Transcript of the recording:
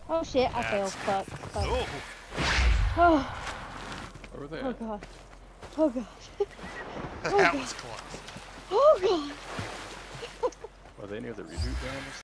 Oh shit, I failed. Fuck. Oh. Where were they Oh at? god. Oh god. That was close. Oh god. Are they near the reboot ground or